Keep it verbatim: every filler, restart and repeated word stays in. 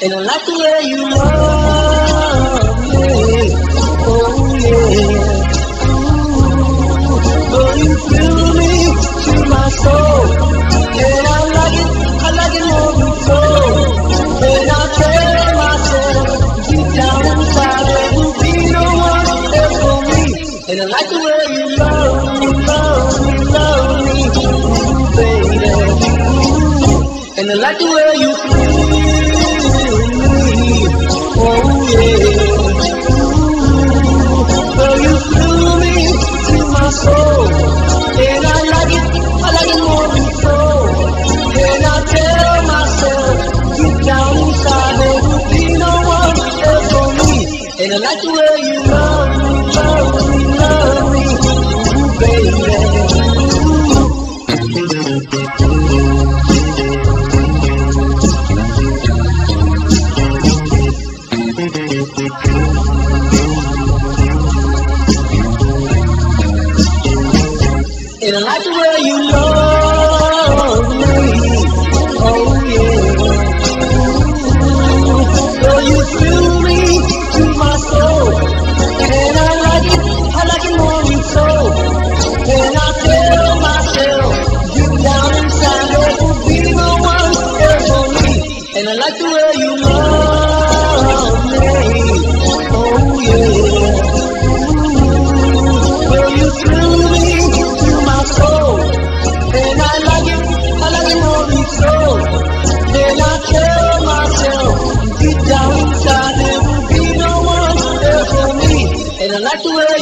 And I like the way you love me. Oh yeah. Ooh, oh, you fill me to my soul. And I like it, I like it more than so. And I tell myself deep down inside there will be no one else for me. And I like the way you love me, love me, love me, ooh, baby. Ooh, and I like the way you feel me. Oh yeah. Ooh, oh, you flew me to my soul. And I like it, I like it more than so. And I tell myself deep down inside there will be no one else for me. And I like the way you love me, love me, love me, ooh, baby. And I like the way you love me, oh yeah. So you fill me to my soul. And I like it, I like it more than so. And I tell myself deep down inside there will be no one else for me. And I like the way you love me, oh yeah. So you fill me to my soul. And I like it, I like it more than so. And I tell myself deep down inside there will be no one else for me. And I like the way